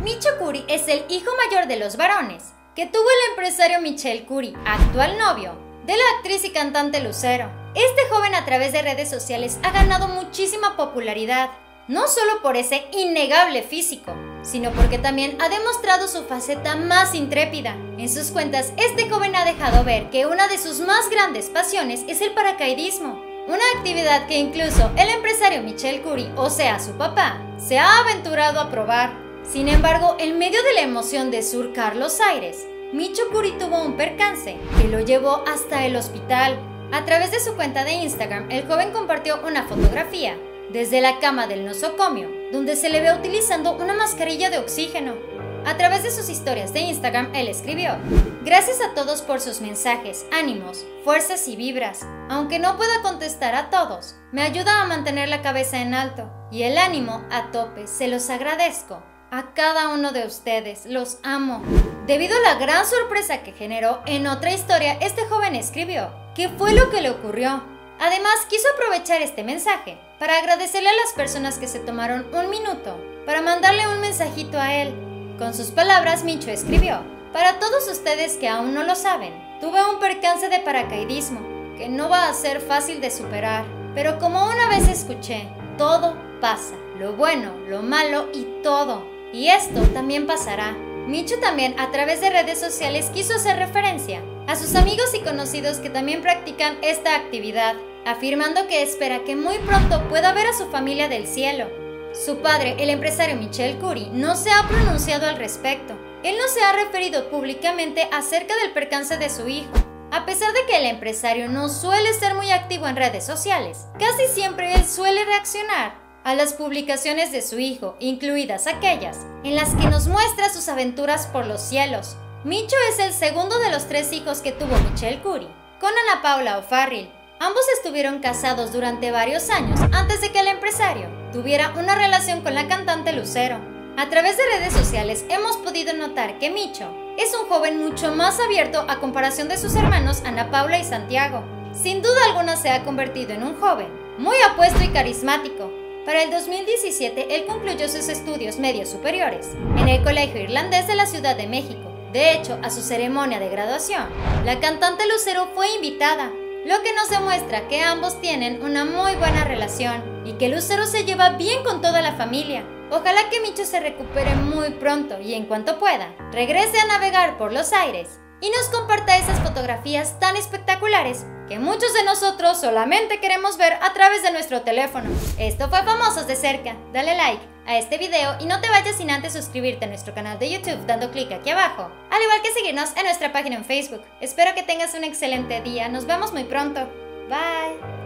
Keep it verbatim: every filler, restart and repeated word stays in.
Micho Curi es el hijo mayor de los varones, que tuvo el empresario Michel Curi, actual novio de la actriz y cantante Lucero. Este joven a través de redes sociales ha ganado muchísima popularidad, no solo por ese innegable físico, sino porque también ha demostrado su faceta más intrépida. En sus cuentas, este joven ha dejado ver que una de sus más grandes pasiones es el paracaidismo, una actividad que incluso el empresario Michel Curi, o sea su papá, se ha aventurado a probar. Sin embargo, en medio de la emoción de surcar los aires, Micho Curi tuvo un percance que lo llevó hasta el hospital. A través de su cuenta de Instagram, el joven compartió una fotografía desde la cama del nosocomio, donde se le ve utilizando una mascarilla de oxígeno. A través de sus historias de Instagram, él escribió: "Gracias a todos por sus mensajes, ánimos, fuerzas y vibras. Aunque no pueda contestar a todos, me ayuda a mantener la cabeza en alto y el ánimo a tope. Se los agradezco. A cada uno de ustedes, los amo". Debido a la gran sorpresa que generó, en otra historia, este joven escribió qué fue lo que le ocurrió. Además, quiso aprovechar este mensaje para agradecerle a las personas que se tomaron un minuto para mandarle un mensajito a él. Con sus palabras, Micho escribió: "Para todos ustedes que aún no lo saben, tuve un percance de paracaidismo que no va a ser fácil de superar, pero como una vez escuché, todo pasa, lo bueno, lo malo y todo. Y esto también pasará". Micho también a través de redes sociales quiso hacer referencia a sus amigos y conocidos que también practican esta actividad, afirmando que espera que muy pronto pueda ver a su familia del cielo. Su padre, el empresario Michel Curi, no se ha pronunciado al respecto. Él no se ha referido públicamente acerca del percance de su hijo. A pesar de que el empresario no suele ser muy activo en redes sociales, casi siempre él suele reaccionar a las publicaciones de su hijo, incluidas aquellas en las que nos muestra sus aventuras por los cielos. Micho es el segundo de los tres hijos que tuvo Michel Curi, con Ana Paula O'Farrill. Ambos estuvieron casados durante varios años antes de que el empresario tuviera una relación con la cantante Lucero. A través de redes sociales hemos podido notar que Micho es un joven mucho más abierto a comparación de sus hermanos Ana Paula y Santiago. Sin duda alguna se ha convertido en un joven muy apuesto y carismático. Para el dos mil diecisiete, él concluyó sus estudios medios superiores en el Colegio Irlandés de la Ciudad de México. De hecho, a su ceremonia de graduación, la cantante Lucero fue invitada, lo que nos demuestra que ambos tienen una muy buena relación y que Lucero se lleva bien con toda la familia. Ojalá que Micho se recupere muy pronto y en cuanto pueda, regrese a navegar por los aires y nos comparta esas fotografías tan espectaculares que muchos de nosotros solamente queremos ver a través de nuestro teléfono. Esto fue Famosos de Cerca. Dale like a este video y no te vayas sin antes suscribirte a nuestro canal de YouTube dando clic aquí abajo, al igual que seguirnos en nuestra página en Facebook. Espero que tengas un excelente día. Nos vemos muy pronto. Bye.